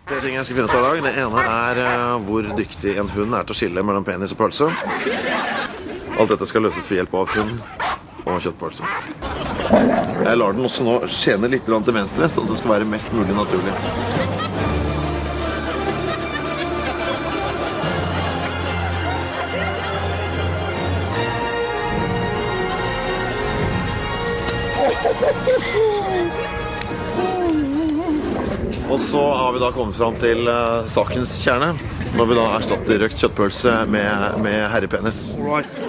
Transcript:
Tre ting jeg skal finne ut av I dag. Det ene hvor dyktig en hund til å skille mellom penis og pølse. Alt dette skal løses ved hjelp av hund og kjøttpølse. Jeg lar den også nå skjene litt til venstre, så det skal være mest mulig naturlig. Og så har vi da kommet fram til sakens kjerne, når vi da erstatter røkt kjøttpølse med herrepenis. All right.